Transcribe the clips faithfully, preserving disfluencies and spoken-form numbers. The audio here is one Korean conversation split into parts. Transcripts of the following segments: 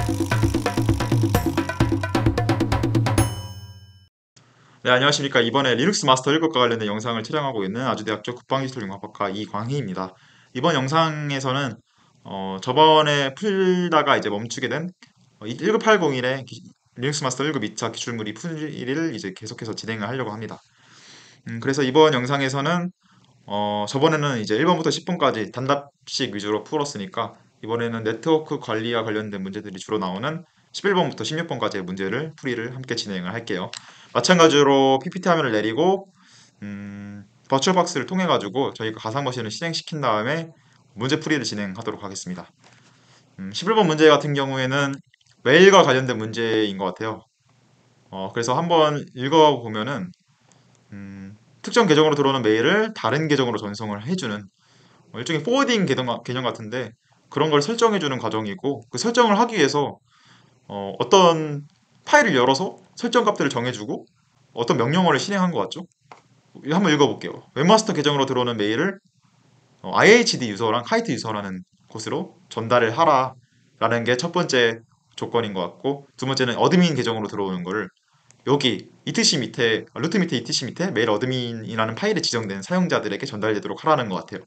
네, 안녕하십니까. 이번에 리눅스 마스터 일 급과 관련된 영상을 촬영하고 있는 아주대학교 국방기술융합학과 이광희입니다. 이번 영상에서는 어, 저번에 풀다가 이제 멈추게 된 일 급 팔공일의 리눅스 마스터 일 급 이 차 기출물이 풀이를 이제 계속해서 진행을 하려고 합니다. 음, 그래서 이번 영상에서는 어, 저번에는 이제 일 번부터 십 번까지 단답식 위주로 풀었으니까 이번에는 네트워크 관리와 관련된 문제들이 주로 나오는 십일 번부터 십육 번까지의 문제를 풀이를 함께 진행을 할게요. 마찬가지로 피피티 화면을 내리고 음, 버추얼박스를 통해 가지고 저희가 가상머신을 실행시킨 다음에 문제 풀이를 진행하도록 하겠습니다. 음, 십일 번 문제 같은 경우에는 메일과 관련된 문제인 것 같아요. 어, 그래서 한번 읽어보면은 음, 특정 계정으로 들어오는 메일을 다른 계정으로 전송을 해주는 어, 일종의 포워딩 개념, 개념 같은데 그런 걸 설정해주는 과정이고 그 설정을 하기 위해서 어, 어떤 파일을 열어서 설정 값들을 정해주고 어떤 명령어를 실행한 것 같죠? 이거 한번 읽어볼게요. 웹마스터 계정으로 들어오는 메일을 어, 아이에이치디 유저랑 카이트 유저라는 곳으로 전달을 하라 라는 게 첫 번째 조건인 것 같고 두 번째는 어드민 계정으로 들어오는 거를 여기 이티씨 밑에 루트 밑에 이티씨 밑에 메일 어드민이라는 파일에 지정된 사용자들에게 전달되도록 하라는 것 같아요.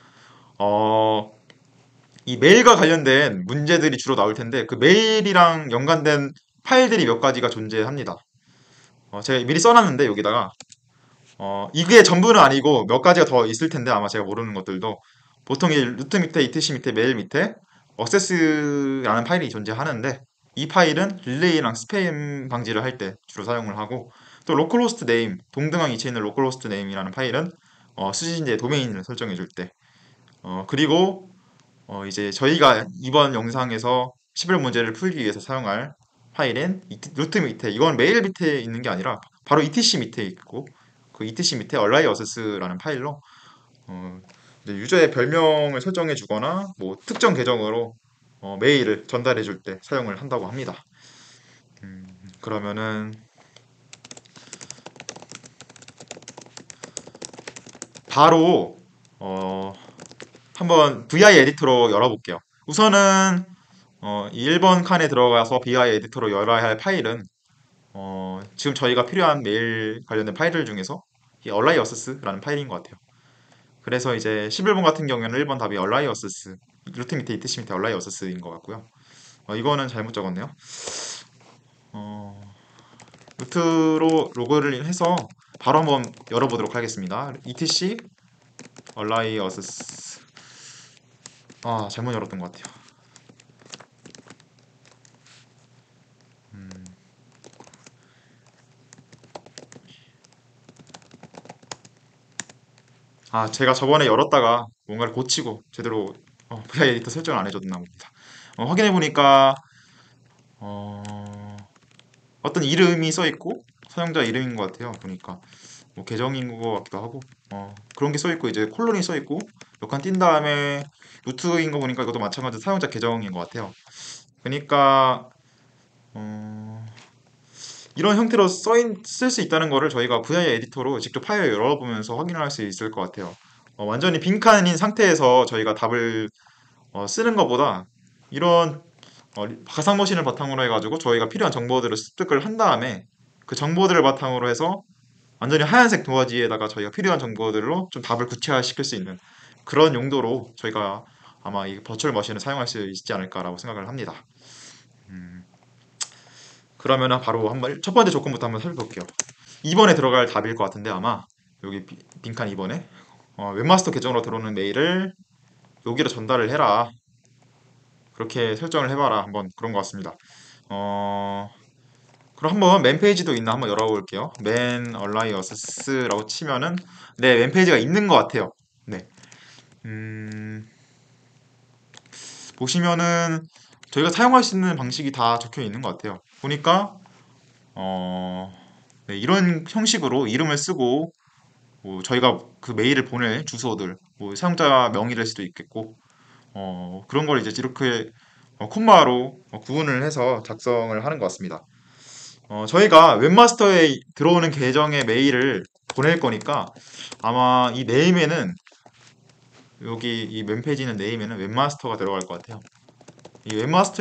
어, 이 메일과 관련된 문제들이 주로 나올 텐데 그 메일이랑 연관된 파일들이 몇 가지가 존재합니다. 어, 제가 미리 써놨는데 여기다가 어, 이게 전부는 아니고 몇 가지가 더 있을 텐데 아마 제가 모르는 것들도 보통 이 루트 밑에 이티씨 밑에 메일 밑에 억세스라는 파일이 존재하는데 이 파일은 릴레이랑 스팸 방지를 할 때 주로 사용을 하고 또 로컬호스트 네임 동등한 위치에 있는 로컬호스트 네임이라는 파일은 어, 수신제 도메인을 설정해 줄 때 어, 그리고 어, 이제 저희가 이번 영상에서 십일 문제를 풀기 위해서 사용할 파일은 이- 루트 밑에 이건 메일 밑에 있는 게 아니라 바로 이티씨 밑에 있고 그 이티씨 밑에 얼라이어스라는 파일로 어, 이제 유저의 별명을 설정해 주거나 뭐 특정 계정으로 어, 메일을 전달해 줄 때 사용을 한다고 합니다. 음, 그러면은 바로 어, 한번 브이아이 에디터로 열어볼게요. 우선은 어, 이 일 번 칸에 들어가서 브이아이 에디터로 열어야 할 파일은 어, 지금 저희가 필요한 메일 관련된 파일들 중에서 이 얼라이어스라는 파일인 것 같아요. 그래서 이제 십일 번 같은 경우에는 일 번 답이 얼라이어스 루트 밑에 이티씨 밑에 얼라이어스인 것 같고요. 어, 이거는 잘못 적었네요. 어, 루트로 로그를 해서 바로 한번 열어보도록 하겠습니다. 이티씨 얼라이어스 아 잘못 열었던 것 같아요. 음, 아 제가 저번에 열었다가 뭔가를 고치고 제대로 어, 브이아이 에디터 설정을 안 해줬나 봅니다. 어, 확인해 보니까 어, 어떤 이름이 써 있고 사용자 이름인 것 같아요. 보니까 뭐 계정인 것 같기도 하고 어, 그런 게 써 있고 이제 콜론이 써 있고 몇 칸 띈 다음에 루트인 거 보니까 이것도 마찬가지로 사용자 계정인 것 같아요. 그러니까 어, 이런 형태로 쓸 수 있다는 거를 저희가 브이아이 에디터로 직접 파일 열어보면서 확인할 수 있을 것 같아요. 어, 완전히 빈칸인 상태에서 저희가 답을 어, 쓰는 것보다 이런 어, 가상머신을 바탕으로 해가지고 저희가 필요한 정보들을 습득을 한 다음에 그 정보들을 바탕으로 해서 완전히 하얀색 도화지에다가 저희가 필요한 정보들로 좀 답을 구체화시킬 수 있는 그런 용도로 저희가 아마 이 버추얼 머신을 사용할 수 있지 않을까라고 생각을 합니다. 음, 그러면 바로 한번 첫 번째 조건부터 한번 살펴볼게요. 이 번에 들어갈 답일 것 같은데 아마 여기 비- 빈칸 이 번에 어, 웹마스터 계정으로 들어오는 메일을 여기로 전달을 해라. 그렇게 설정을 해봐라. 한번 그런 것 같습니다. 어, 그럼 한번 맨 페이지도 있나 한번 열어볼게요. 맨 얼라이어스라고 치면은 네, 맨 페이지가 있는 것 같아요. 네. 음, 보시면은 저희가 사용할 수 있는 방식이 다 적혀 있는 것 같아요. 보니까 어, 네, 이런 형식으로 이름을 쓰고 뭐 저희가 그 메일을 보낼 주소들, 뭐 사용자 명의일 수도 있겠고 어, 그런 걸 이제 이렇게 어, 콤마로 어, 구분을 해서 작성을 하는 것 같습니다. 어, 저희가 웹마스터에 들어오는 계정의 메일을 보낼 거니까 아마 이 네임에는 여기 이 맨 페이지는 네임에는 웹마스터가 들어갈 것 같아요. 이 웹마스터에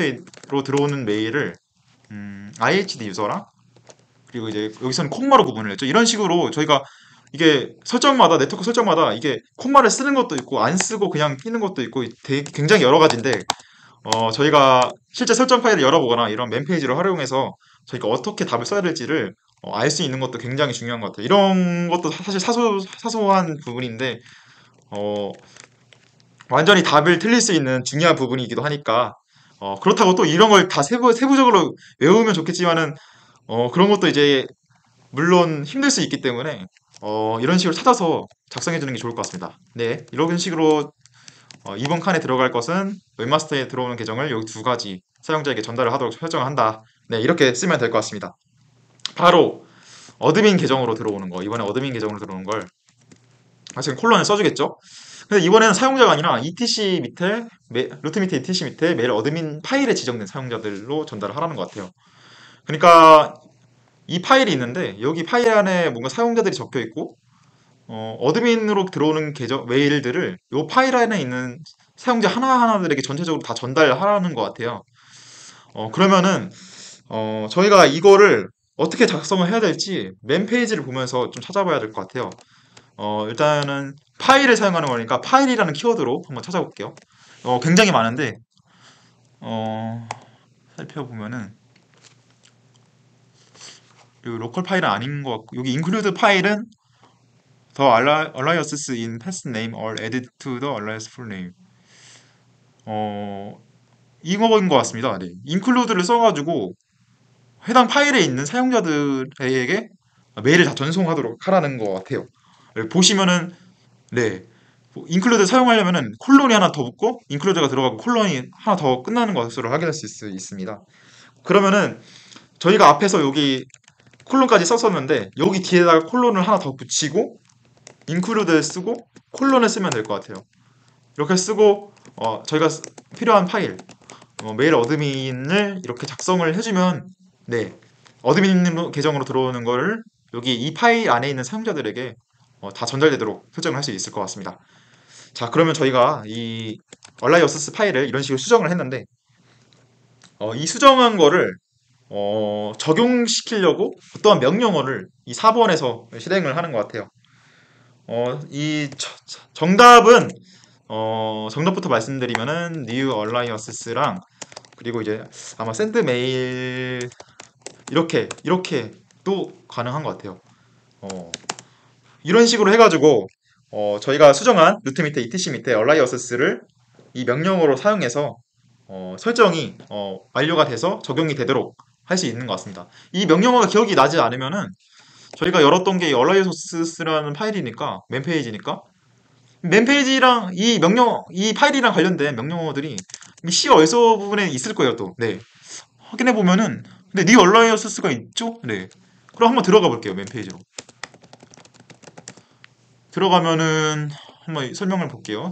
들어오는 메일을 음, 아이에이치디 유저랑 그리고 이제 여기서는 콤마로 구분을 했죠. 이런 식으로 저희가 이게 설정마다 네트워크 설정마다 이게 콤마를 쓰는 것도 있고 안 쓰고 그냥 끼는 것도 있고 되게 굉장히 여러 가지인데 어, 저희가 실제 설정 파일을 열어보거나 이런 맨 페이지를 활용해서 저희가 어떻게 답을 써야 될지를 어, 알 수 있는 것도 굉장히 중요한 것 같아요. 이런 것도 사실 사소, 사소한 부분인데 어, 완전히 답을 틀릴 수 있는 중요한 부분이기도 하니까 어, 그렇다고 또 이런 걸 다 세부, 세부적으로 외우면 좋겠지만은 어, 그런 것도 이제 물론 힘들 수 있기 때문에 어, 이런 식으로 찾아서 작성해 주는 게 좋을 것 같습니다. 네, 이런 식으로 어, 이번 칸에 들어갈 것은 웹마스터에 들어오는 계정을 여기 두 가지 사용자에게 전달을 하도록 설정을 한다. 네, 이렇게 쓰면 될 것 같습니다. 바로 어드민 계정으로 들어오는 거, 이번에 어드민 계정으로 들어오는 걸 사실 콜론을 써주겠죠? 근데 이번에는 사용자가 아니라 이티씨 밑에 메- 루트 밑에 이티씨 밑에 메일 어드민 파일에 지정된 사용자들로 전달을 하라는 것 같아요. 그러니까 이 파일이 있는데 여기 파일 안에 뭔가 사용자들이 적혀 있고 어, 어드민으로 들어오는 계정 메일들을 이 파일 안에 있는 사용자 하나하나들에게 전체적으로 다 전달하라는 것 같아요. 어, 그러면은 어, 저희가 이거를 어떻게 작성을 해야 될지 맨 페이지를 보면서 좀 찾아봐야 될 것 같아요. 어, 일단은 파일을 사용하는 거니까 파일이라는 키워드로 한번 찾아볼게요. 어, 굉장히 많은데 어, 살펴보면은 이 로컬 파일은 아닌 것 같고 여기 include 파일은 the aliases in past name are added to the alias full name. 어, 이거인 것 같습니다. 네. include를 써가지고 해당 파일에 있는 사용자들에게 메일을 다 전송하도록 하라는 것 같아요. 네, 보시면은 네, include 사용하려면은 콜론이 하나 더 붙고 include가 들어가고 콜론이 하나 더 끝나는 것으로 확인할 수 있, 있습니다. 그러면은 저희가 앞에서 여기 콜론까지 썼었는데 여기 뒤에다가 콜론을 하나 더 붙이고 include를 쓰고 콜론을 쓰면 될 것 같아요. 이렇게 쓰고 어, 저희가 쓰- 필요한 파일 어, 메일 어드민을 이렇게 작성을 해주면 네 어드민 계정으로 들어오는 거를 여기 이 파일 안에 있는 사용자들에게 어, 다 전달되도록 설정을 할 수 있을 것 같습니다. 자 그러면 저희가 이 얼라이어스스 파일을 이런 식으로 수정을 했는데 어, 이 수정한 거를 어, 적용시키려고 어떠한 명령어를 이 사 번에서 실행을 하는 것 같아요. 어, 이 저- 저- 정답은 어, 정답부터 말씀드리면은 new alias랑 그리고 이제 아마 샌드 메일 이렇게 이렇게 또 가능한 것 같아요. 어, 이런 식으로 해가지고 어, 저희가 수정한 루트 밑에 이티씨 밑에 alias를 이 명령어로 사용해서 어, 설정이 어, 완료가 돼서 적용이 되도록 할 수 있는 것 같습니다. 이 명령어가 기억이 나지 않으면은 저희가 열었던 게 alias라는 파일이니까 맨 페이지니까 맨 페이지랑 이 명령 이 파일이랑 관련된 명령어들이 이 C 얼서 부분에 있을 거예요 또. 네. 확인해 보면은 근데 니 얼라이어스가 있죠? 네. 그럼 한번 들어가 볼게요. 맨 페이지로. 들어가면은 한번 설명을 볼게요.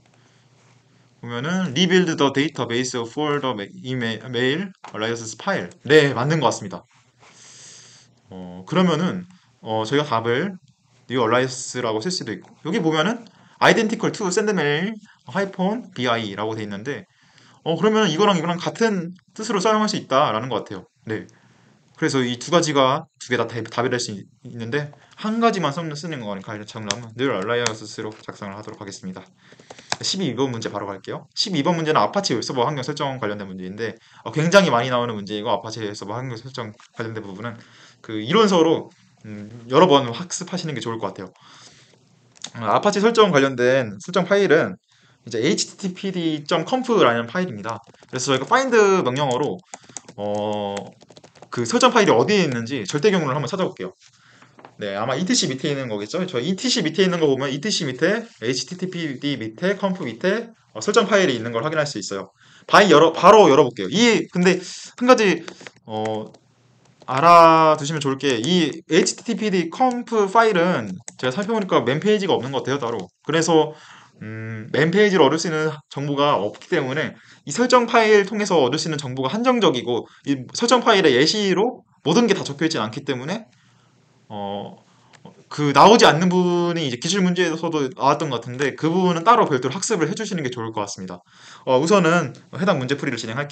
보면은 rebuild the database for the email, mail alias file. 네, 맞는 것 같습니다. 어, 그러면은 어, 저희가 답을 new alias라고 쓸 수도 있고 여기 보면은 identical to sendmail hyphen bi라고 돼 있는데 어 그러면 이거랑 이거랑 같은 뜻으로 사용할 수 있다라는 것 같아요. 네. 그래서 이 두 가지가 두 개 다 답이 될 수 있는데 한 가지만 쓰는 쓰는 거니까 작성하면 늘 얼라이언스로 작성을 하도록 하겠습니다. 십이 번 문제 바로 갈게요. 십이 번 문제는 아파치 웹서버 환경 설정 관련된 문제인데 어, 굉장히 많이 나오는 문제이고 아파치 웹서버 환경 설정 관련된 부분은 그 이론서로 음, 여러 번 학습하시는 게 좋을 것 같아요. 어, 아파치 설정 관련된 설정 파일은 이제 에이치티티피디.conf라는 파일입니다. 그래서 저희가 find 명령어로 어, 그 설정 파일이 어디에 있는지 절대 경로를 한번 찾아볼게요. 네, 아마 이티씨 밑에 있는 거겠죠? 저 이티씨 밑에 있는 거 보면 이티씨 밑에 에이치티티피디 밑에 conf 밑에 어, 설정 파일이 있는 걸 확인할 수 있어요. 바이 열어 바로 열어볼게요. 이 근데 한 가지 어, 알아두시면 좋을 게 이 에이치티티피디 conf 파일은 제가 살펴보니까 맨 페이지가 없는 것 같아요, 따로. 그래서 음, 맨 페이지로 얻을 수 있는 정보가 없기 때문에 이 설정 파일 통해서 얻을 수 있는 정보가 한정적이고 이 설정 파일의 예시로 모든 게 다 적혀 있진 않기 때문에 어, 그 나오지 않는 부분이 이제 기출 문제에서도 나왔던 것 같은데 그 부분은 따로 별도로 학습을 해주시는 게 좋을 것 같습니다. 어, 우선은 해당 문제 풀이를 진행할게요.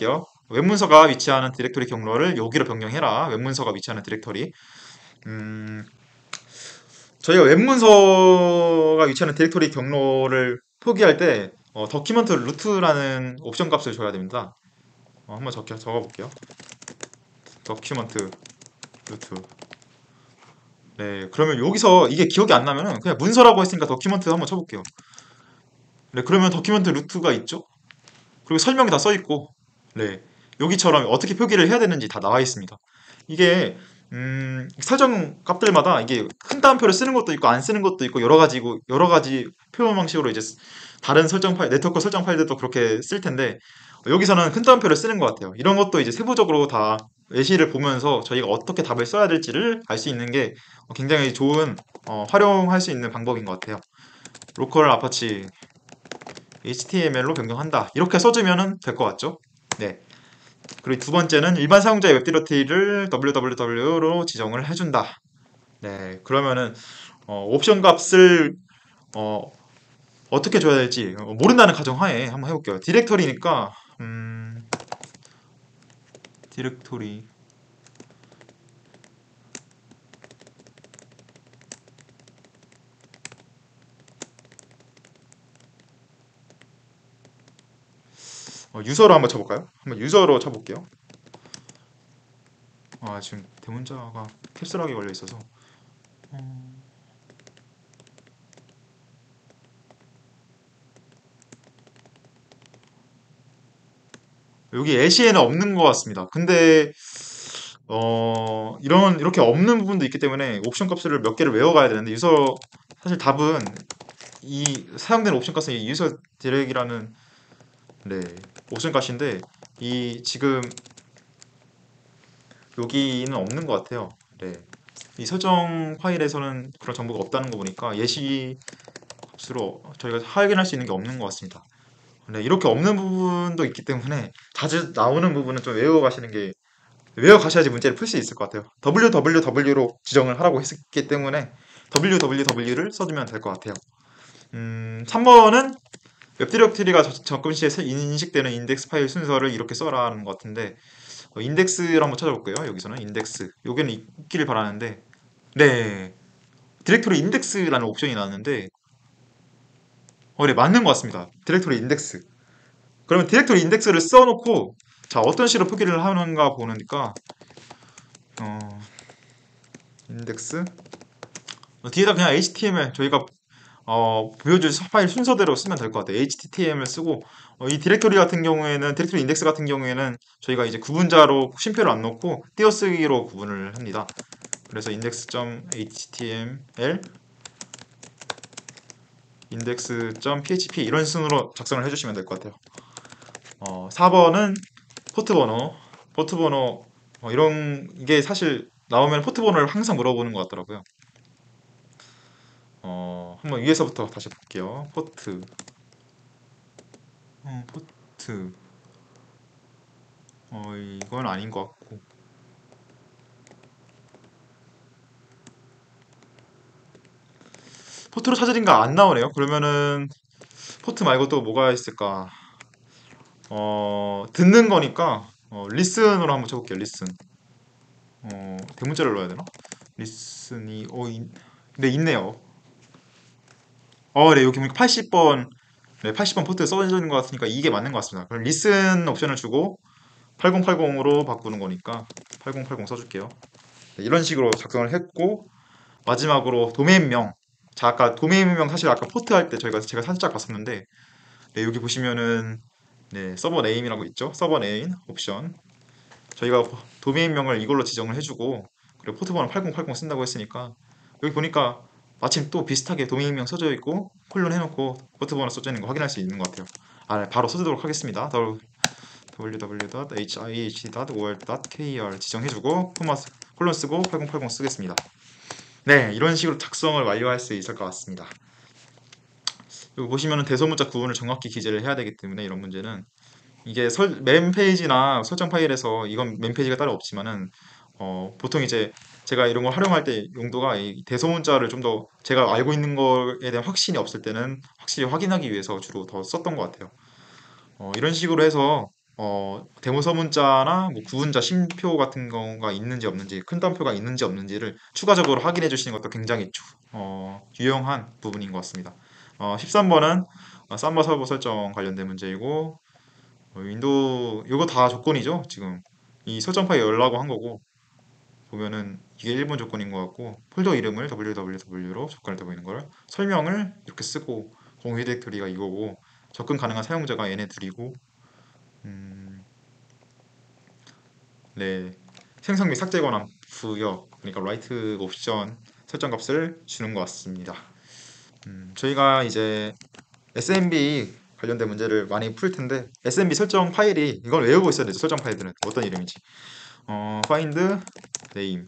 웹문서가 위치하는 디렉토리 경로를 여기로 변경해라. 웹문서가 위치하는 디렉토리. 음, 저희가 웹문서가 위치하는 디렉토리 경로를 표기할 때 어, document root라는 옵션 값을 줘야 됩니다. 어, 한번 적혀, 적어볼게요. document root. 네, 그러면 여기서 이게 기억이 안 나면은 그냥 문서라고 했으니까 document 한번 쳐볼게요. 네, 그러면 document root가 있죠? 그리고 설명이 다 써 있고, 네, 여기처럼 어떻게 표기를 해야 되는지 다 나와 있습니다. 이게 음, 설정 값들마다 이게 큰 따옴표를 쓰는 것도 있고 안 쓰는 것도 있고 여러 가지고 여러 가지 표현 방식으로 이제 다른 설정 파일, 네트워크 설정 파일들도 그렇게 쓸 텐데 여기서는 큰 따옴표를 쓰는 것 같아요. 이런 것도 이제 세부적으로 다 예시를 보면서 저희가 어떻게 답을 써야 될지를 알 수 있는 게 굉장히 좋은 어, 활용할 수 있는 방법인 것 같아요. 로컬 아파치 에이치티엠엘로 변경한다. 이렇게 써주면 될 것 같죠? 네. 그리고 두 번째는 일반 사용자의 웹 디렉토리를 더블유더블유더블유로 지정을 해준다. 네. 그러면은 어, 옵션 값을 어, 어떻게 줘야 될지 어, 모른다는 가정하에 한번 해볼게요. 디렉토리니까 음, 디렉토리 어, 유저로 한번 쳐볼까요? 한번 유저로 쳐볼게요. 아 지금 대문자가 캡슐하게 걸려 있어서 여기 애시에는 없는 것 같습니다. 근데 어 이런 이렇게 없는 부분도 있기 때문에 옵션 값을 몇 개를 외워가야 되는데 유저 사실 답은 이 사용되는 옵션 값은 이 유저 디렉이라는 네 옵션 값인데 이 지금 여기는 없는 것 같아요. 네. 이 설정 파일에서는 그런 정보가 없다는 거 보니까 예시 값으로 저희가 확인할 수 있는 게 없는 것 같습니다. 네, 이렇게 없는 부분도 있기 때문에 자주 나오는 부분은 좀 외워 가시는 게 외워 가셔야지 문제를 풀 수 있을 것 같아요. 더블유더블유더블유로 지정을 하라고 했기 때문에 더블유더블유더블유를 써주면 될 것 같아요. 음, 삼 번은 웹 디렉토리가 접근 시에 인식되는 인덱스 파일 순서를 이렇게 써라는 것 같은데 어, 인덱스를 한번 찾아볼게요. 여기서는 인덱스 여기는 있기를 바라는데 네 디렉토리 인덱스라는 옵션이 나왔는데 어, 네 맞는 것 같습니다. 디렉토리 인덱스 그러면 디렉토리 인덱스를 써놓고 자 어떤 식으로 표기를 하는가 보니까 어, 인덱스 어, 뒤에다 그냥 에이치티엠엘 저희가 어, 보여줄 파일 순서대로 쓰면 될 것 같아요. 에이치티엠엘 쓰고 어, 이 디렉토리 같은 경우에는 디렉토리 인덱스 같은 경우에는 저희가 이제 구분자로 쉼표를 안 넣고 띄어쓰기로 구분을 합니다. 그래서 index.html index.php 이런 순으로 작성을 해주시면 될 것 같아요. 어, 사 번은 포트 번호 포트 번호 어, 이런 이게 사실 나오면 포트 번호를 항상 물어보는 것 같더라고요. 어, 한번 위에서부터 다시 볼게요. 포트 어, 포트 어, 이건 아닌 것 같고 포트로 찾으니까 안 나오네요. 그러면은 포트 말고 또 뭐가 있을까? 어, 듣는 거니까 어, 리슨으로 한번 쳐볼게요. 리슨 어, 대문자를 넣어야 되나? 리슨이 어, 이, 네 있네요. 어, 네 여기 보니까 팔십 번 네, 팔십 번 포트 써져 있는 것 같으니까 이게 맞는 것 같습니다. 그럼 리슨 옵션을 주고 팔공팔공으로 바꾸는 거니까 팔공팔공 써줄게요. 네, 이런 식으로 작성을 했고 마지막으로 도메인명. 자, 아까 도메인명 사실 아까 포트 할 때 저희가 제가 살짝 봤었는데 네, 여기 보시면은 네, 서버 네임이라고 있죠. 서버 네임 옵션. 저희가 도메인명을 이걸로 지정을 해주고 그리고 포트번호 팔공팔공 쓴다고 했으니까 여기 보니까 마침 또 비슷하게 도메인명 써져 있고 콜론 해놓고 포트번호 써져 있는 거 확인할 수 있는 것 같아요. 아, 네, 바로 써주도록 하겠습니다. 더블유더블유더블유 닷 에이치 아이 에이치 닷 올 닷 케이알 지정해주고 포맷 콜론 쓰고 팔공팔공 쓰겠습니다. 네, 이런 식으로 작성을 완료할 수 있을 것 같습니다. 여기 보시면은 대소문자 구분을 정확히 기재를 해야 되기 때문에 이런 문제는 이게 설, 맨 페이지나 설정 파일에서 이건 맨 페이지가 따로 없지만은 어, 보통 이제 제가 이런 걸 활용할 때 용도가 이 대소문자를 좀 더 제가 알고 있는 거에 대한 확신이 없을 때는 확실히 확인하기 위해서 주로 더 썼던 것 같아요. 어, 이런 식으로 해서 어, 데모 서문자나 뭐 구분자 심표 같은 경우가 있는지 없는지, 큰 따옴표가 있는지 없는지를 추가적으로 확인해 주시는 것도 굉장히 주- 어, 유용한 부분인 것 같습니다. 어, 십삼 번은 삼바 서버 설정 관련된 문제이고, 어, 윈도우 이거 다 조건이죠. 지금 이 설정 파일 열라고 한 거고, 보면은 이게 일 번 조건인 것 같고, 폴더 이름을 더블유더블유더블유로 조건을 더 보이는 걸, 설명을 이렇게 쓰고, 공유 디렉토리가 이거고, 접근 가능한 사용자가 얘네 둘이고, 음, 네, 생성 및 삭제 권한 부여, 그러니까 라이트 옵션 설정 값을 주는 것 같습니다. 음, 저희가 이제 에스엠비 관련된 문제를 많이 풀 텐데, 에스엠비 설정 파일이 이걸 외우고 있어야 되죠. 설정 파일들은 어떤 이름인지. 어, find name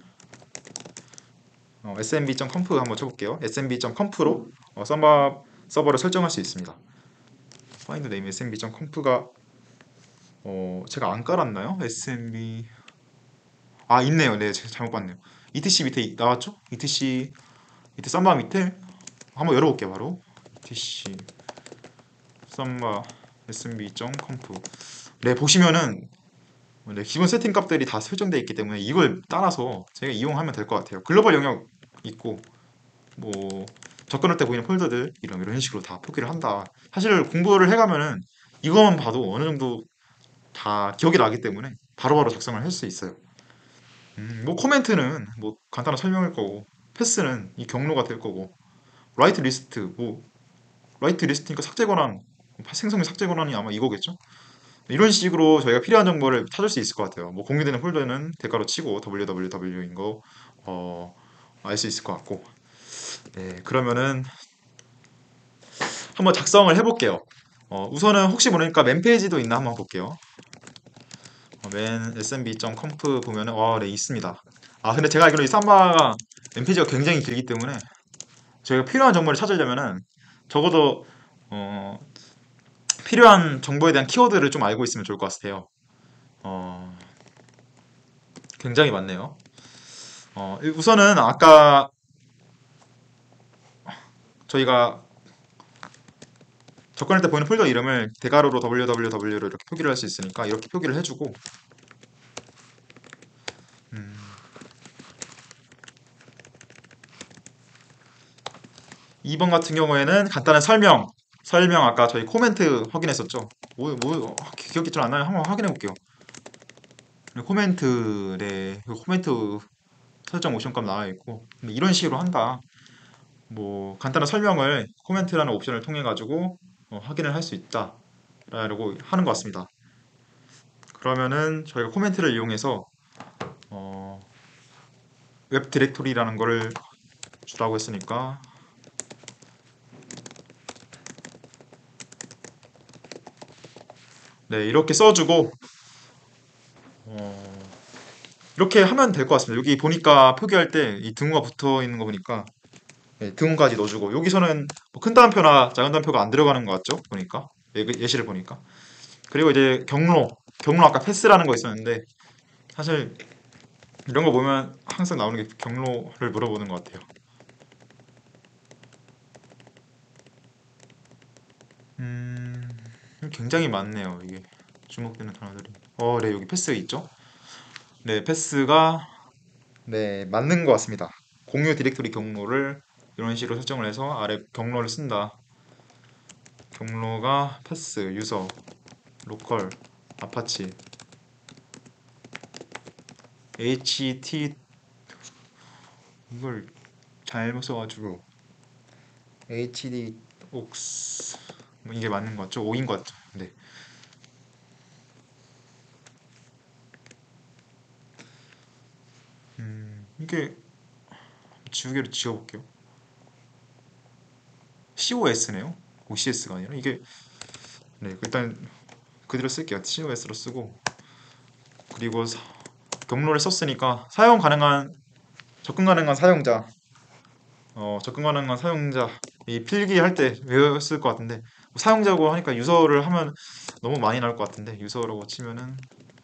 어, 에스엠비.conf 한번 쳐볼게요. 에스엠비.conf로 어, 서버 서버를 설정할 수 있습니다. find name 에스엠비.conf가 어, 제가 안 깔았나요? 에스엠비 아 있네요. 네, 제가 잘못 봤네요. 이티씨 밑에 이- 나왔죠? 이티씨 밑에 썸바 밑에 한번 열어볼게요. 바로 이티씨 썸바 에스엠비.conf 네, 보시면은 네, 기본 세팅 값들이 다 설정되어 있기 때문에 이걸 따라서 제가 이용하면 될 것 같아요. 글로벌 영역 있고 뭐 접근할 때 보이는 폴더들 이런 이런 식으로 다 표기를 한다. 사실 공부를 해가면은 이것만 봐도 어느 정도 다 기억이 나기 때문에 바로바로 작성을 할 수 있어요. 음, 뭐 코멘트는 뭐 간단한 설명일 거고, 패스는 이 경로가 될 거고, 라이트 리스트 뭐 라이트 리스트니까 삭제 권한, 생성의 삭제 권한이 아마 이거겠죠? 이런 식으로 저희가 필요한 정보를 찾을 수 있을 것 같아요. 뭐 공유되는 폴더는 대가로 치고 더블유더블유더블유인 거 어, 알 수 있을 것 같고. 네, 그러면은 한번 작성을 해볼게요. 어, 우선은 혹시 모르니까 맨 페이지도 있나 한번 볼게요. 어, 맨 에스엠비.conf 보면은 어, 네 있습니다. 아 근데 제가 알기로 이 삼바가 맨 페이지가 굉장히 길기 때문에 저희가 필요한 정보를 찾으려면은 적어도 어, 필요한 정보에 대한 키워드를 좀 알고 있으면 좋을 것 같아요. 어, 굉장히 많네요. 어, 우선은 아까 저희가 접근할 때 보이는 폴더 이름을 대괄호로 더블유더블유더블유로 이렇게 표기를 할 수 있으니까 이렇게 표기를 해주고, 음, 이 번 같은 경우에는 간단한 설명, 설명 아까 저희 코멘트 확인했었죠. 뭐, 뭐 기억이 잘 안 나요. 한번 확인해 볼게요. 코멘트, 네, 그 코멘트 설정 옵션값 나와 있고, 근데 이런 식으로 한다. 뭐 간단한 설명을 코멘트라는 옵션을 통해 가지고 어, 확인을 할 수 있다라고 하는 것 같습니다. 그러면은 저희가 코멘트를 이용해서 어, 웹 디렉토리라는 거를 주라고 했으니까 네, 이렇게 써주고 어, 이렇게 하면 될 것 같습니다. 여기 보니까 표기할 때 이 등호가 붙어 있는 거 보니까 네, 등호까지 넣어주고, 여기서는 뭐큰 따옴표나 작은 따옴표가 안 들어가는 것 같죠? 보니까 예, 예시를 보니까. 그리고 이제 경로, 경로 아까 패스라는 거 있었는데 사실 이런 거 보면 항상 나오는 게 경로를 물어보는 것 같아요. 음, 굉장히 많네요. 이게 주목되는 단어들이. 어, 네, 여기 패스 있죠? 네, 패스가 네, 맞는 것 같습니다. 공유 디렉토리 경로를 이런 식으로 설정을 해서 아래 경로를 쓴다. 경로가 패스, 유저, 로컬, 아파치, ht 이걸 잘못 써가지고 hd aux 뭐 이게 맞는 것 같죠? 오인 것 같죠? 네. 음, 이게 지우개로 지워볼게요. cos네요. ocs가 아니라 이게 네, 일단 그대로 쓸게요. cos로 쓰고, 그리고 사- 경로를 썼으니까 사용 가능한 접근 가능한 사용자, 어, 접근 가능한 사용자 이 필기할 때 외웠을 것 같은데 뭐 사용자고 하니까 유저를 하면 너무 많이 나올 것 같은데 유저라고 치면은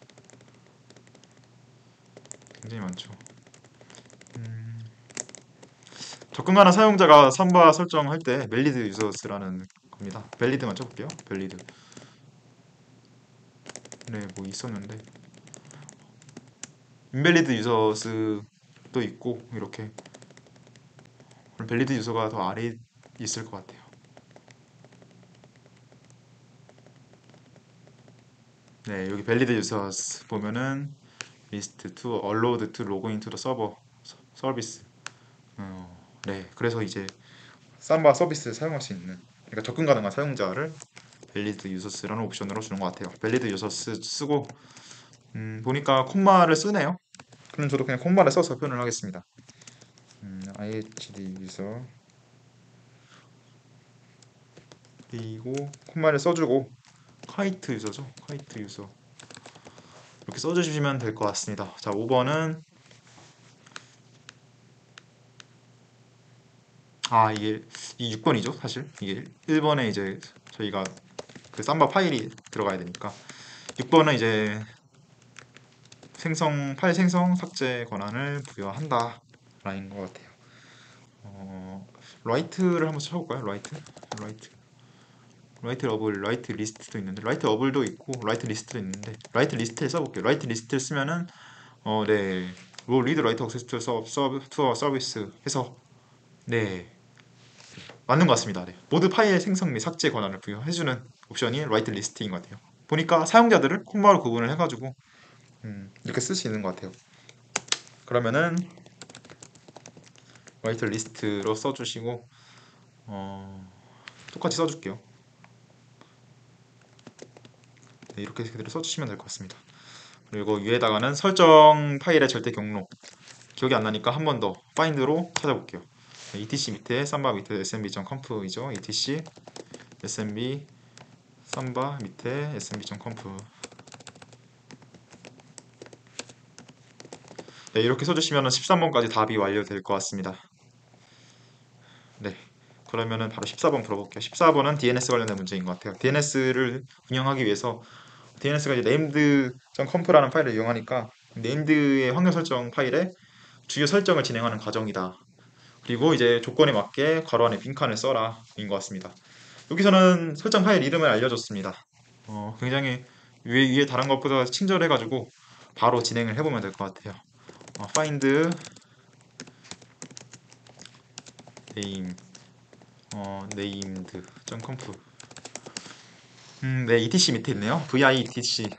굉장히 많죠. 음, 접근 가능한 사용자가 삼바 설정할 때 밸리드 유저스라는 겁니다. 밸리드만 쳐볼게요. 밸리드. 네, 뭐 있었는데 인밸리드 유저스도 있고 이렇게 밸리드 유저가 더 아래에 있을 것 같아요. 네, 여기 밸리드 유저스 보면은 리스트 to allowed to log into the server 서비스. 어, 네, 그래서 이제 삼바 서비스를 사용할 수 있는, 그러니까 접근 가능한 사용자를 밸리드 유저스라는 옵션으로 주는 것 같아요. 밸리드 유저스 쓰고 음, 보니까 콤마를 쓰네요. 그럼 저도 그냥 콤마를 써서 표현을 하겠습니다. 음, 아이에이치디 유저 그리고 콤마를 써주고 카이트 유저죠. 카이트 유저 이렇게 써주시면 될 것 같습니다. 자, 오 번은 아 이게 이 육 번이죠 사실. 이게 일 번에 이제 저희가 그 삼바 파일이 들어가야 되니까 육 번은 이제 생성 파일 생성 삭제 권한을 부여한다 라인 것 같아요. 어, 라이트를 한번 쳐볼까요? 라이트 라이트 라이트 어블 라이트 리스트도 있는데 라이트 어블도 있고 라이트 리스트도 있는데 라이트 리스트를 써볼게요. 라이트 리스트를 쓰면은 어네 로 리드 라이트 액세스 투 서브 투어 서비스 해서 네 맞는 것 같습니다. 네. 모두 파일 생성 및 삭제 권한을 부여해주는 옵션이 라이트 리스트인 것 같아요. 보니까 사용자들을 콤마로 구분을 해가지고 음, 이렇게 쓸 수 있는 것 같아요. 그러면은 라이트 리스트로 써주시고 어, 똑같이 써줄게요. 네, 이렇게 그대로 써주시면 될 것 같습니다. 그리고 위에다가는 설정 파일의 절대 경로 기억이 안 나니까 한 번 더 find로 찾아볼게요. 네, 이티씨 밑에 삼바 밑에 smb.conf이죠. 이티씨 smb 삼바 밑에 smb.conf 네, 이렇게 써주시면 십삼 번까지 답이 완료될 것 같습니다. 네. 그러면은 바로 십사 번 풀어볼게요. 십사 번은 디엔에스 관련된 문제인 것 같아요. 디엔에스를 운영하기 위해서 디엔에스가 이제 named.conf라는 파일을 이용하니까 named의 환경 설정 파일에 주요 설정을 진행하는 과정이다. 그리고 이제 조건에 맞게 괄호 안에 빈칸을 써라 인 것 같습니다. 여기서는 설정 파일 이름을 알려줬습니다. 어, 굉장히 위에, 위에 다른 것보다 친절해가지고 바로 진행을 해보면 될 것 같아요. 어, find name 어, named.conf 음, 네, 이티씨 밑에 있네요. vietc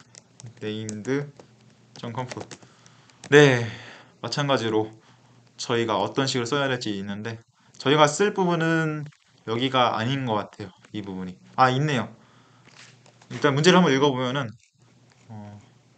named.conf 네, 마찬가지로 저희가 어떤 식으로 써야 될지 있는데 저희가 쓸 부분은 여기가 아닌 것 같아요. 이 부분이. 아, 있네요. 일단 문제를 한번 읽어보면은 어,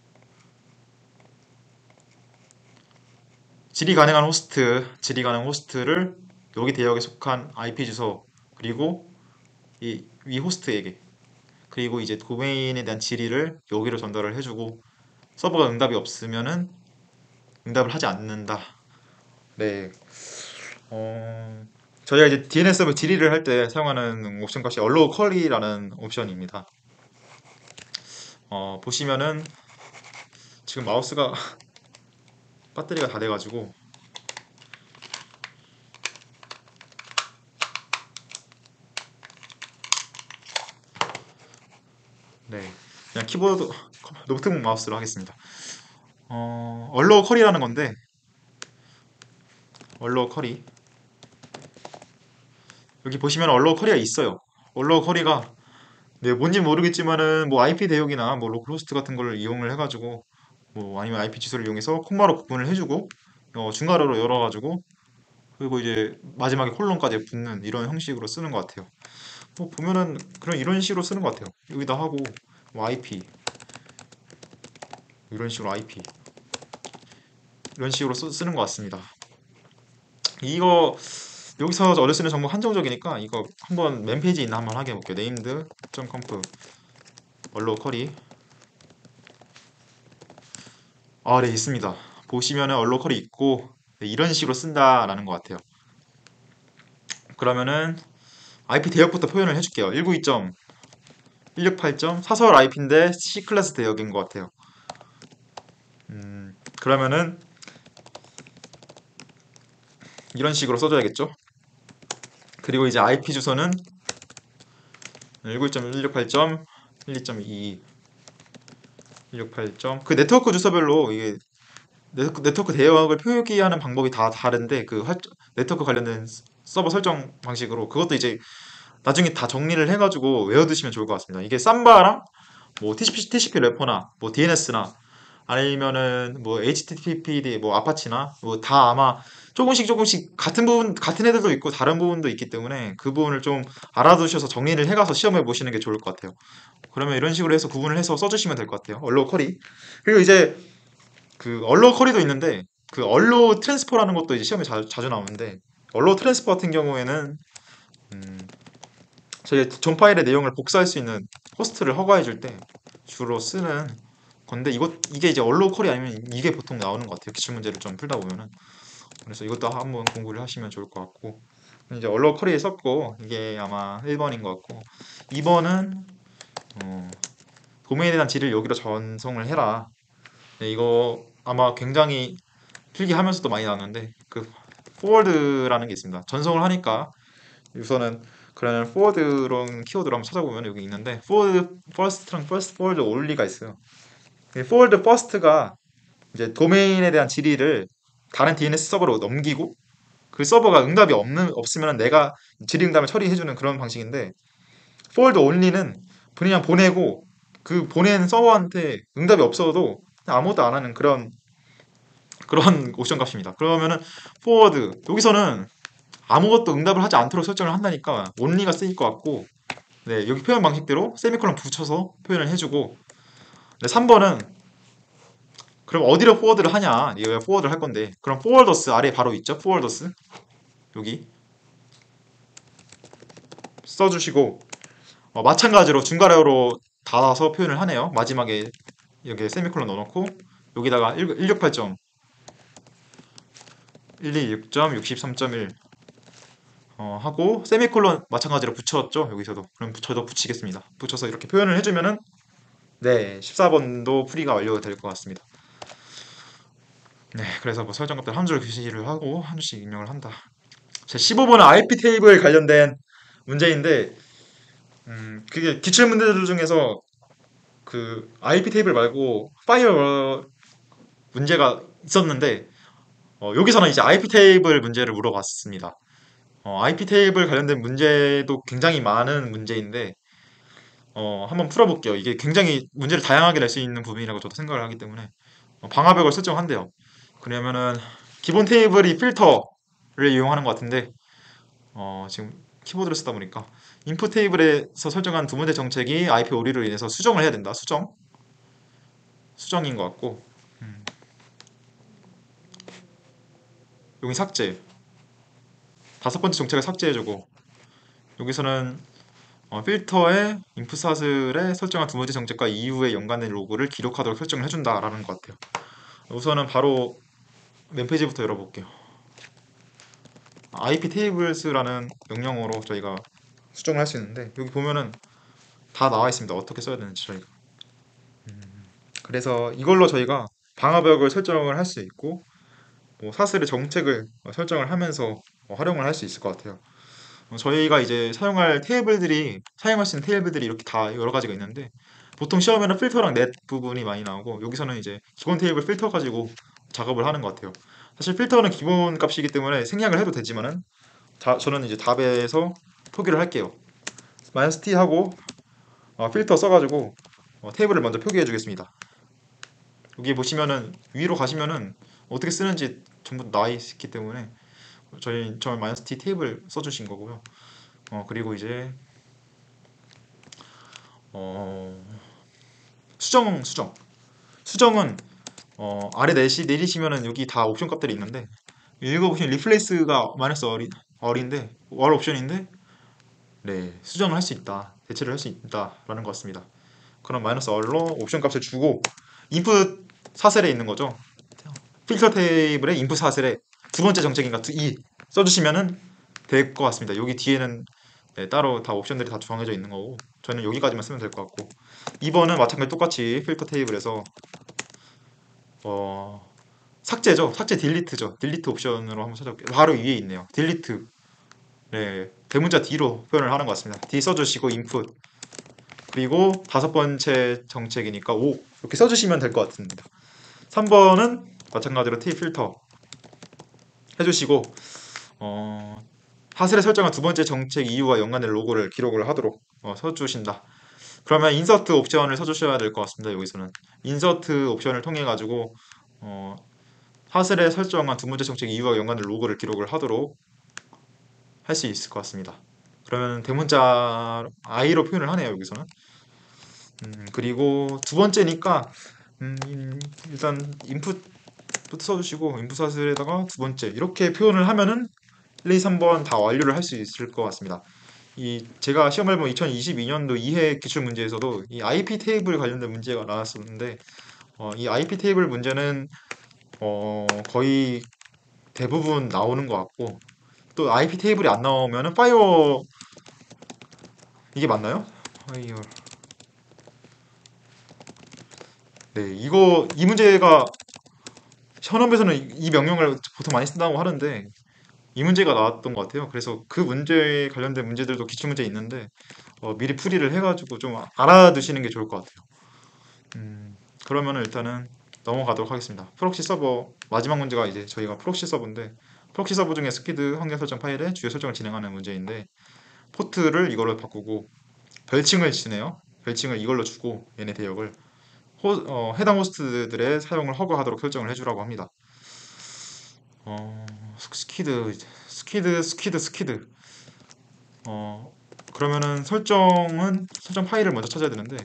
질이 가능한 호스트, 질이 가능한 호스트를 여기 대역에 속한 아이피 주소 그리고 이 위 호스트에게 그리고 이제 도메인에 대한 질의를 여기로 전달을 해주고 서버가 응답이 없으면은 응답을 하지 않는다. 네. 어, 저희가 이제 디엔에스 서버 질의를 할 때 사용하는 옵션 값이 allow query라는 옵션입니다. 어, 보시면은 지금 마우스가 배터리가 다 돼가지고 네 그냥 키보드 노트북 마우스로 하겠습니다. 어, allow query라는 건데 allow query 여기 보시면 allow query가 있어요. allow query가 네, 뭔지 모르겠지만은 뭐 아이피 대역이나 뭐 로컬호스트 같은 걸 이용을 해가지고 뭐 아니면 아이피 주소를 이용해서 콤마로 구분을 해주고 어, 중괄호로 열어가지고 그리고 이제 마지막에 콜론까지 붙는 이런 형식으로 쓰는 것 같아요. 뭐 보면은 그런 이런 식으로 쓰는 것 같아요. 여기다 하고 뭐 아이피 이런 식으로 아이피 이런 식으로 쓰, 쓰는 것 같습니다. 이거 여기서 얻을 수 있는 정보 한정적이니까 이거 한번 맨 페이지에 있나 한번 확인해 볼게요. named.conf allow query 아, 네, 있습니다. 보시면은 allow query 있고 네, 이런 식으로 쓴다라는 것 같아요. 그러면은 아이피 대역부터 표현을 해줄게요. 일구이.일육팔. 사설 아이피인데 C 클래스 대역인 것 같아요. 음, 그러면은 이런 식으로 써줘야겠죠? 그리고 이제 아이피 주소는 일구이.일육팔.일이.이 일육팔 점 그 네트워크 주소별로 이게 네트워크, 네트워크 대역을 표기하는 방법이 다 다른데 그 할- 네트워크 관련된 서버 설정 방식으로 그것도 이제 나중에 다 정리를 해가지고 외워두시면 좋을 것 같습니다. 이게 삼바랑 뭐 티씨피, 티씨피 래퍼나 뭐 디엔에스나 아니면은 뭐 에이치티티피 뭐 아파치나 뭐 다 아마 조금씩 조금씩 같은 부분 같은 애들도 있고 다른 부분도 있기 때문에 그 부분을 좀 알아두셔서 정리를 해가서 시험해 보시는 게 좋을 것 같아요. 그러면 이런 식으로 해서 구분을 해서 써주시면 될 것 같아요. 얼로 커리. 그리고 이제 그 얼로 커리도 있는데 그 얼로 트랜스퍼라는 것도 이제 시험에 자, 자주 나오는데 얼로 트랜스퍼 같은 경우에는 음, 저희 전 파일의 내용을 복사할 수 있는 호스트를 허가해 줄 때 주로 쓰는 건데 이것 이게 이제 얼로 컬이 아니면 이게 보통 나오는 것 같아요. 기출 문제를 좀 풀다 보면은. 그래서 이것도 한번 공부를 하시면 좋을 것 같고 이제 얼로 컬이 썼고 이게 아마 일 번인 것 같고 이 번은 어, 도메인에 대한 지를 여기로 전송을 해라. 네, 이거 아마 굉장히 필기하면서도 많이 나왔는데 그 포워드라는 게 있습니다. 전송을 하니까 우선은 그러면 포워드론 키워드로 한번 찾아보면 여기 있는데 포워드 퍼스트랑 퍼스트 포워드 올리가 있어요. 포워드 퍼스트가 이제 도메인에 대한 질의를 다른 디엔에스 서버로 넘기고 그 서버가 응답이 없는 없으면 내가 질의 응답을 처리해주는 그런 방식인데 포워드 온리는 그냥 보내고 그 보낸 서버한테 응답이 없어도 그냥 아무것도 안 하는 그런 그런 옵션 값입니다. 그러면은 포워드 여기서는 아무것도 응답을 하지 않도록 설정을 한다니까 온리가 쓰일 것 같고 네, 여기 표현 방식대로 세미콜론 붙여서 표현을 해주고 네, 삼 번은 그럼 어디로 포워드를 하냐 이거 왜 포워드를 할 건데 그럼 포워더스 아래 바로 있죠 포워더스 여기 써주시고 어, 마찬가지로 중괄호로 닫아서 표현을 하네요 마지막에 여기에 세미콜론 넣어놓고 여기다가 일육팔 점 일이육 점 육십삼 점 일 어, 하고 세미콜론 마찬가지로 붙였죠 여기서도 그럼 저도 붙이겠습니다 붙여서 이렇게 표현을 해주면은 네 십사 번도 풀이가 완료될 것 같습니다 네 그래서 뭐 설정값들 한 줄 교시를 하고 한 줄씩 입력을 한다 자, 십오 번은 아이피 테이블 관련된 문제인데 음, 그게 기출 문제들 중에서 그 아이피 테이블 말고 파이어 문제가 있었는데 어, 여기서는 이제 아이피 테이블 문제를 물어봤습니다. 어, 아이피 테이블 관련된 문제도 굉장히 많은 문제인데 어, 한번 풀어볼게요. 이게 굉장히 문제를 다양하게 낼 수 있는 부분이라고 저도 생각을 하기 때문에 어, 방화벽을 설정한대요. 그러면은 기본 테이블이 필터를 이용하는 것 같은데 어, 지금 키보드를 쓰다 보니까 인풋 테이블에서 설정한 두 번째 정책이 아이피 오류로 인해서 수정을 해야 된다. 수정. 수정인 것 같고 음, 여기 삭제. 다섯 번째 정책을 삭제해주고 여기서는 어, 필터에 인풋 사슬에 설정한 두 번째 정책과 이후에 연관된 로그를 기록하도록 설정을 해준다라는 것 같아요. 우선은 바로 맨 페이지부터 열어볼게요. 아이피 테이블스라는 명령어로 저희가 수정을 할 수 있는데 여기 보면은 다 나와 있습니다. 어떻게 써야 되는지 저희가. 그래서 이걸로 저희가 방화벽을 설정을 할 수 있고 뭐 사슬의 정책을 설정을 하면서 뭐 활용을 할 수 있을 것 같아요. 어, 저희가 이제 사용할 테이블들이 사용할 수 있는 테이블들이 이렇게 다 여러 가지가 있는데 보통 시험에는 필터랑 넷 부분이 많이 나오고 여기서는 이제 기본 테이블 필터 가지고 작업을 하는 것 같아요. 사실 필터는 기본 값이기 때문에 생략을 해도 되지만은 자, 저는 이제 답에서 표기를 할게요. 마이너스 t 하고 어, 필터 써가지고 어, 테이블을 먼저 표기해 주겠습니다. 여기 보시면은 위로 가시면은 어떻게 쓰는지 전부 나와 있기 때문에 저희 저 마이너스 t 테이블 써주신 거고요. 어 그리고 이제 어 수정 수정 수정은 어 아래 내시 내리시면은 여기 다 옵션 값들이 있는데 읽어보시면 리플레이스가 마이너스 어리 어린데 월 옵션인데 네 수정을 할 수 있다 대체를 할 수 있다라는 것 같습니다. 그럼 마이너스 얼로 옵션 값을 주고 인풋 사슬에 있는 거죠. 필터 테이블의 인풋 사슬에 두 번째 정책인가 이 써주시면은 될 것 같습니다. 여기 뒤에는 네, 따로 다 옵션들이 다 정해져 있는 거고 저는 여기까지만 쓰면 될 것 같고 이 번은 마찬가지 똑같이 필터 테이블에서 어, 삭제죠. 삭제 딜리트죠. 딜리트 옵션으로 한번 찾아볼게요. 바로 위에 있네요. 딜리트 네, 대문자 D로 표현을 하는 것 같습니다. D 써주시고 인풋 그리고 다섯 번째 정책이니까 오 이렇게 써주시면 될 것 같습니다. 삼 번은 마찬가지로 T 필터 해주시고 어, 하슬에 설정한 두 번째 정책 이유와 연관된 로고를 기록을 하도록 어, 써주신다. 그러면 인서트 옵션을 써주셔야 될 것 같습니다. 여기서는 인서트 옵션을 통해 가지고 어, 하슬에 설정한 두 번째 정책 이유와 연관된 로고를 기록을 하도록 할 수 있을 것 같습니다. 그러면 대문자 I로 표현을 하네요. 여기서는 음, 그리고 두 번째니까 음, 일단 인풋부터 써주시고 인풋 사슬에다가 두 번째 이렇게 표현을 하면은 일, 이, 삼 번 다 완료를 할 수 있을 것 같습니다. 이 제가 시험을 본 이천이십이 년도 이해 기출 문제에서도 이 아이피 테이블 관련된 문제가 나왔었는데 어, 이 아이피 테이블 문제는 어, 거의 대부분 나오는 것 같고 또 아이피 테이블이 안 나오면은 파이어 이게 맞나요? 파이어 네 이거 이 문제가 현업에서는 이 이 명령을 보통 많이 쓴다고 하는데 이 문제가 나왔던 것 같아요. 그래서 그 문제에 관련된 문제들도 기출문제 있는데 어, 미리 풀이를 해가지고 좀 알아두시는 게 좋을 것 같아요. 음, 그러면은 일단은 넘어가도록 하겠습니다. 프록시 서버 마지막 문제가 이제 저희가 프록시 서버인데 프록시 서버 중에 스키드 환경 설정 파일에 주요 설정을 진행하는 문제인데 포트를 이걸로 바꾸고 별칭을 주네요. 별칭을 이걸로 주고 얘네 대역을 호- 어, 해당 호스트들의 사용을 허가하도록 설정을 해주라고 합니다. 어, 스키드 스키드 스키드 스키드 어, 그러면은 설정은 설정 파일을 먼저 찾아야 되는데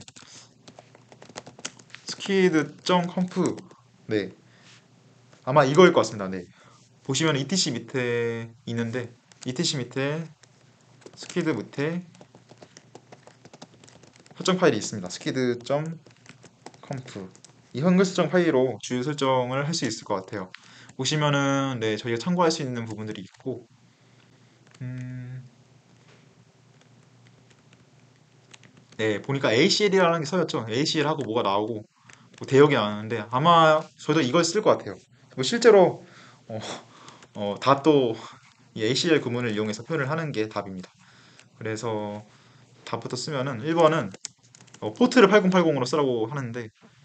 skid.conf 네 아마 이거일 것 같습니다. 네 보시면 etc 밑에 있는데 etc 밑에 skid 밑에 설정 파일이 있습니다. skid.conf 이 한글 설정 파일로 주요 설정을 할 수 있을 것 같아요. 보시면은 네 저희가 참고할 수 있는 부분들이 있고 음, 네 보니까 에이씨엘이라는 게 써였죠. 에이씨엘하고 뭐가 나오고 뭐 대역이 나왔는데 아마 저도 이걸 쓸 것 같아요. 뭐 실제로 어, 어, 다 또 에이씨엘 구문을 이용해서 표현을 하는 게 답입니다. 그래서 답부터 쓰면은 일 번은 어, 포트를 팔공팔공으로 쓰라고 하는데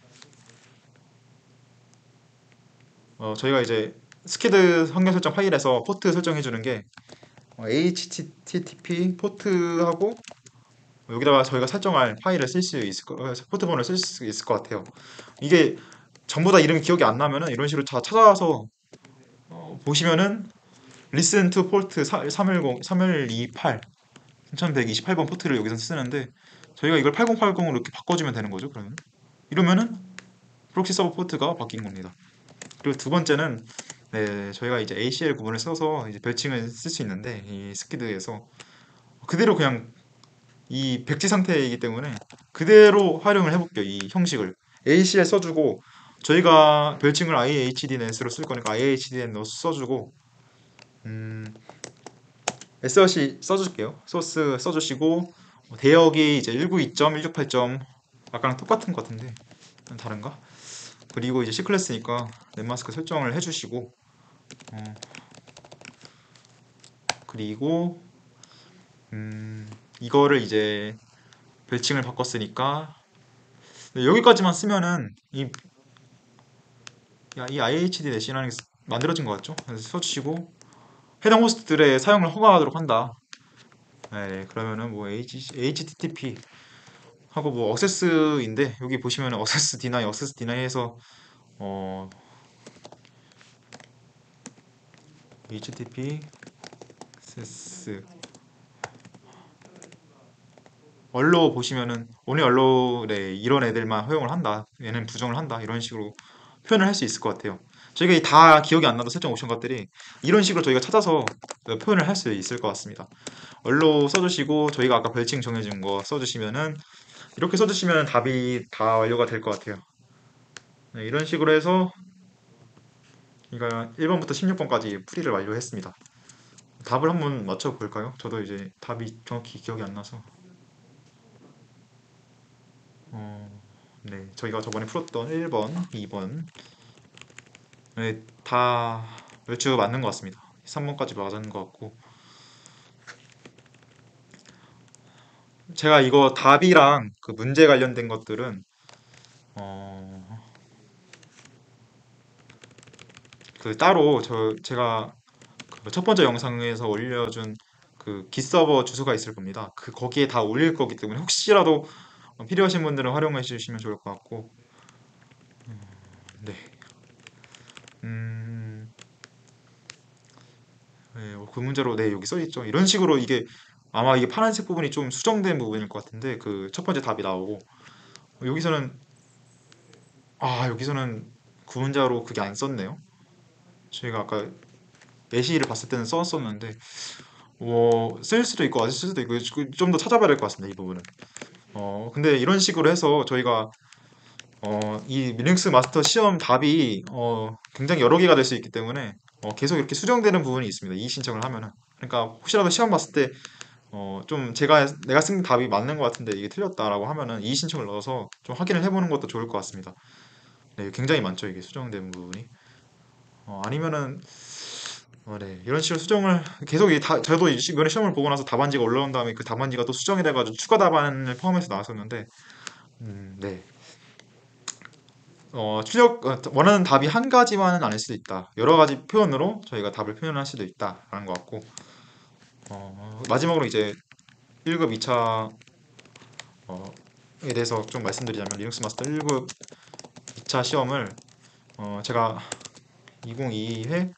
어, 저희가 이제 스키드 환경 설정 파일에서 포트 설정해 주는 게 어, 에이치티티피 포트하고 여기다가 저희가 설정할 파일을 쓸 수 있을 거, 어, 포트 번호를 쓸 수 있을 것 같아요. 이게 전부 다 이름이 기억이 안 나면은 이런 식으로 다 찾아서 어, 보시면은 listen to port 삼백십, 삼일이팔 삼천백이십팔 번 포트를 여기서 쓰는데 저희가 이걸 팔공팔공으로 이렇게 바꿔주면 되는 거죠. 그러면 이러면은 프록시 서버 포트가 바뀐 겁니다. 그리고 두 번째는 네, 저희가 이제 에이씨엘 구문을 써서 이제 별칭을 쓸 수 있는데 이 스키드에서 그대로 그냥 이 백지 상태이기 때문에 그대로 활용을 해볼게요. 이 형식을 에이씨엘 써주고 저희가 별칭을 아이에이치디넷으로 쓸 거니까 아이에이치디넷 써주고 음, 에스알씨 써줄게요. 소스 써주시고 대역이 이제 일구이 점 일육팔 점 아까랑 똑같은 것 같은데 다른가? 그리고 이제 C클래스니까 넷마스크 설정을 해주시고 어, 그리고 음, 이거를 이제 별칭을 바꿨으니까 여기까지만 쓰면은 이, 야, 이 아이에이치디 넷이라는 게 만들어진 것 같죠? 그래서 써주시고 해당 호스트들의 사용을 허가하도록 한다. 네, 그러면은 뭐 에이치티티피 하고 뭐 억세스인데 여기 보시면 억세스 디나이, 억세스 디나이 해서 어 에이치티티피 억세스 언로 보시면은 오늘 언로 네 이런 애들만 허용을 한다. 얘는 부정을 한다. 이런 식으로 표현을 할 수 있을 것 같아요. 저희가 이 다 기억이 안 나도 설정 오션 것들이 이런 식으로 저희가 찾아서 표현을 할 수 있을 것 같습니다. 언로 써주시고 저희가 아까 별칭 정해준 거 써주시면은 이렇게 써주시면 답이 다 완료가 될 것 같아요. 네, 이런 식으로 해서 그러니까 일 번부터 십육 번까지 풀이를 완료했습니다. 답을 한번 맞춰볼까요? 저도 이제 답이 정확히 기억이 안 나서. 어, 네, 저희가 저번에 풀었던 일 번, 이 번, 네, 다 얼추 맞는 것 같습니다. 삼 번까지 맞은 것 같고. 제가 이거 답이랑 그 문제 관련된 것들은 어, 그 따로 저 제가 그 첫 번째 영상에서 올려준 그 깃서버 주소가 있을 겁니다. 그 거기에 다 올릴 거기 때문에 혹시라도 필요하신 분들은 활용해 주시면 좋을 것 같고, 네. 음, 네, 어, 그 문제로 네 여기 써 있죠. 이런 식으로 이게 아마 이게 파란색 부분이 좀 수정된 부분일 것 같은데 그 첫 번째 답이 나오고 여기서는 아 여기서는 구문자로 그게 안 썼네요. 저희가 아까 예시를 봤을 때는 썼었는데 뭐 쓸 수도 있고 안 쓸 수도 있고 좀 더 찾아봐야 될 것 같습니다. 이 부분은. 어 근데 이런 식으로 해서 저희가 어, 이 리눅스 마스터 시험 답이 어, 굉장히 여러 개가 될 수 있기 때문에 어, 계속 이렇게 수정되는 부분이 있습니다. 이의 신청을 하면은. 그러니까 혹시라도 시험 봤을 때 어, 좀 제가 내가 쓴 답이 맞는 것 같은데 이게 틀렸다라고 하면은 이의 신청을 넣어서 좀 확인을 해보는 것도 좋을 것 같습니다. 네, 굉장히 많죠 이게 수정된 부분이. 어, 아니면은 어, 네, 이런 식으로 수정을 계속 이 다, 저도 이 시- 이번에 시험을 보고 나서 답안지가 올라온 다음에 그 답안지가 또 수정이 돼가지고 추가 답안을 포함해서 나왔었는데 음, 네. 어, 출력, 어, 원하는 답이 한 가지만은 아닐 수도 있다. 여러 가지 표현으로 저희가 답을 표현할 수도 있다라는 것 같고, 어, 마지막으로 이제 일 급 이 차, 어, 에 대해서 좀 말씀드리자면, 리눅스 마스터 일 급 이 차 시험을, 어, 제가 이천이십이 회,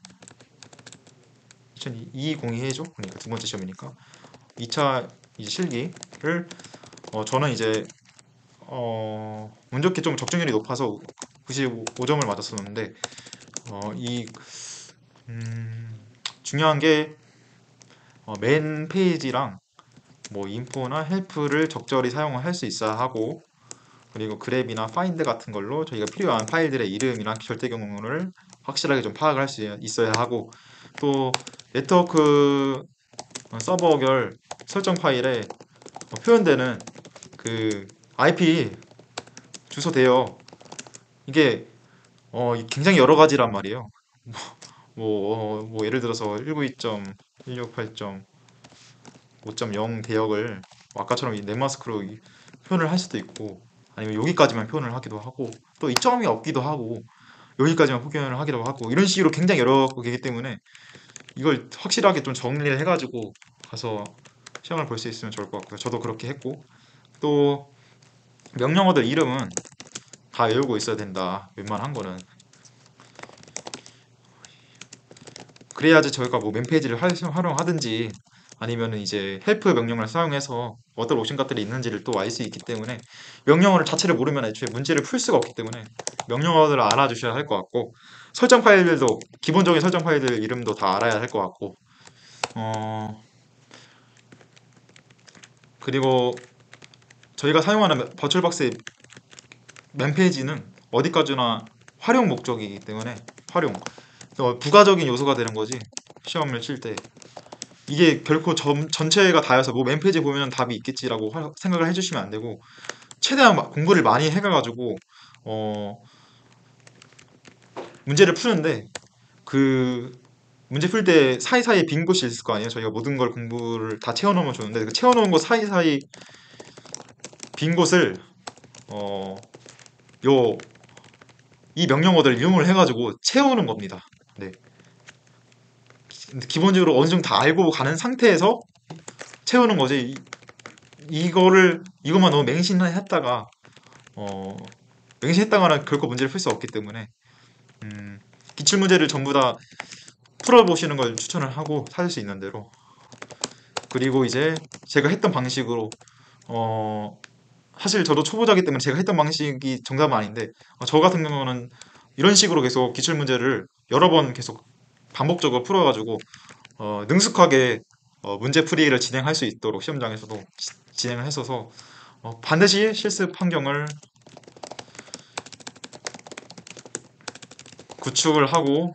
이천이십이 회죠? 그러니까 두 번째 시험이니까. 이 차 이제 실기를, 어, 저는 이제, 어, 운 좋게 좀 적중률이 높아서 구십오 점을 맞았었는데, 어, 이, 음, 중요한 게, 어, 맨 페이지랑 뭐 인포나 헬프를 적절히 사용을 할 수 있어야 하고 그리고 그랩이나 파인드 같은 걸로 저희가 필요한 파일들의 이름이나 절대 경로를 확실하게 좀 파악을 할 수 있어야 하고 또 네트워크 서버별 설정 파일에 표현되는 그 아이피 주소 대요. 이게 어, 굉장히 여러 가지란 말이에요. 뭐, 어, 뭐 예를 들어서 일구이 점 일육팔 점 오 점 영 대역을 아까처럼 이 넷마스크로 이- 표현을 할 수도 있고 아니면 여기까지만 표현을 하기도 하고 또 이 점이 없기도 하고 여기까지만 표현을 하기도 하고 이런 식으로 굉장히 여러 개이기 때문에 이걸 확실하게 좀 정리를 해가지고 가서 시험을 볼 수 있으면 좋을 것 같고요. 저도 그렇게 했고 또 명령어들 이름은 다 외우고 있어야 된다. 웬만한 거는 그래야지 저희가 뭐 맨페이지를 활- 활용하든지 아니면은 이제 헬프 명령을 사용해서 어떤 오신 것들이 있는지를 또 알 수 있기 때문에 명령어를 자체를 모르면 애초에 문제를 풀 수가 없기 때문에 명령어들을 알아주셔야 할 것 같고 설정 파일들도 기본적인 설정 파일들 이름도 다 알아야 할 것 같고 어 그리고 저희가 사용하는 버추얼박스의 맨페이지는 어디까지나 활용 목적이기 때문에 활용 어, 부가적인 요소가 되는 거지 시험을 칠 때 이게 결코 전, 전체가 다여서 뭐 맨페이지 보면 답이 있겠지라고 화- 생각을 해주시면 안 되고 최대한 마- 공부를 많이 해가지고 어, 문제를 푸는데 그 문제 풀 때 사이사이에 빈 곳이 있을 거 아니에요. 저희가 모든 걸 공부를 다 채워넣으면 좋은데 그 채워놓은 곳 사이사이 빈 곳을 어, 요 이 명령어들을 이용을 해가지고 채우는 겁니다. 네. 기본적으로 어느 정도 다 알고 가는 상태에서 채우는 거지. 이, 이거를 이것만 너무 맹신을 했다가 어, 맹신했다가는 결코 문제를 풀 수 없기 때문에 음, 기출 문제를 전부 다 풀어보시는 걸 추천을 하고 찾을 수 있는 대로 그리고 이제 제가 했던 방식으로 어, 사실 저도 초보자기 때문에 제가 했던 방식이 정답은 아닌데 어, 저 같은 경우는 이런 식으로 계속 기출 문제를 여러 번 계속 반복적으로 풀어가지고 어, 능숙하게 어, 문제 풀이를 진행할 수 있도록 시험장에서도 시- 진행을 했어서 어, 반드시 실습 환경을 구축을 하고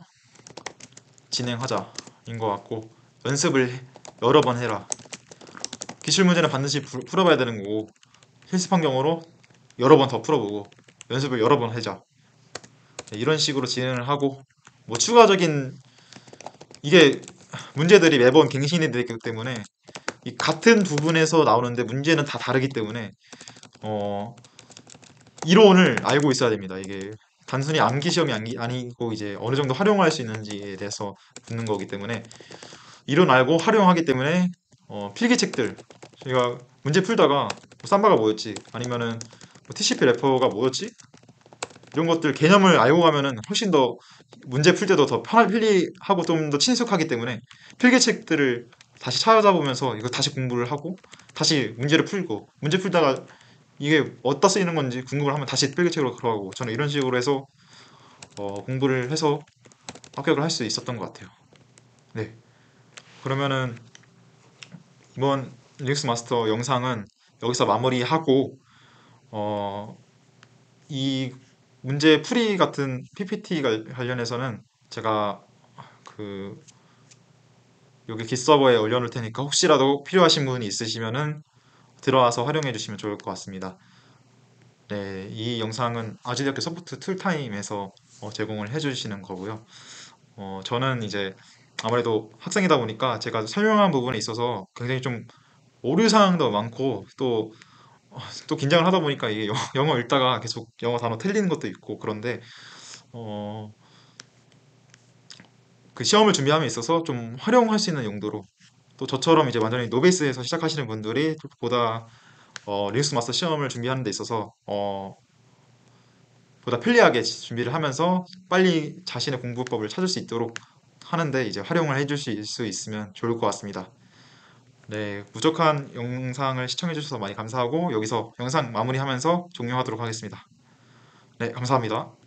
진행하자인 것 같고 연습을 여러 번 해라. 기출 문제는 반드시 풀- 풀어봐야 되는 거고 실습 환경으로 여러 번 더 풀어보고 연습을 여러 번 하자. 네, 이런 식으로 진행을 하고 뭐 추가적인 이게 문제들이 매번 갱신이 되기 때문에 이 같은 부분에서 나오는데 문제는 다 다르기 때문에 어, 이론을 알고 있어야 됩니다. 이게 단순히 암기 시험이 아니- 아니고 이제 어느 정도 활용할 수 있는지에 대해서 붙는 거기 때문에 이론 알고 활용하기 때문에 어, 필기책들 제가 문제 풀다가 뭐 삼바가 뭐였지 아니면은 뭐 티씨피 래퍼가 뭐였지 이런 것들 개념을 알고 가면은 훨씬 더 문제 풀 때도 더 편할 편리하고 좀 더 친숙하기 때문에 필기책들을 다시 찾아보면서 이거 다시 공부를 하고 다시 문제를 풀고 문제 풀다가 이게 어디다 쓰이는 건지 궁금을 하면 다시 필기책으로 들어가고 저는 이런 식으로 해서 어, 공부를 해서 합격을 할 수 있었던 것 같아요. 네. 그러면은 이번 리눅스 마스터 영상은 여기서 마무리하고 어, 이 문제 풀이 같은 피피티 관련해서는 제가 그 여기 깃서버에 올려놓을 테니까 혹시라도 필요하신 분이 있으시면은 들어와서 활용해 주시면 좋을 것 같습니다. 네, 이 영상은 아주대학교 소프트 툴타임에서 어, 제공을 해주시는 거고요. 어, 저는 이제 아무래도 학생이다 보니까 제가 설명한 부분에 있어서 굉장히 좀 오류사항도 많고 또, 어, 또 긴장을 하다 보니까 이게 영어, 영어 읽다가 계속 영어 단어 틀리는 것도 있고 그런데 어, 그 시험을 준비함에 있어서 좀 활용할 수 있는 용도로 또 저처럼 이제 완전히 노베이스에서 시작하시는 분들이 보다 어, 리눅스 마스터 시험을 준비하는 데 있어서 어, 보다 편리하게 준비를 하면서 빨리 자신의 공부법을 찾을 수 있도록 하는데 이제 활용을 해줄 수 있으면 좋을 것 같습니다. 네, 부족한 영상을 시청해 주셔서 많이 감사하고 여기서 영상 마무리하면서 종료하도록 하겠습니다. 네, 감사합니다.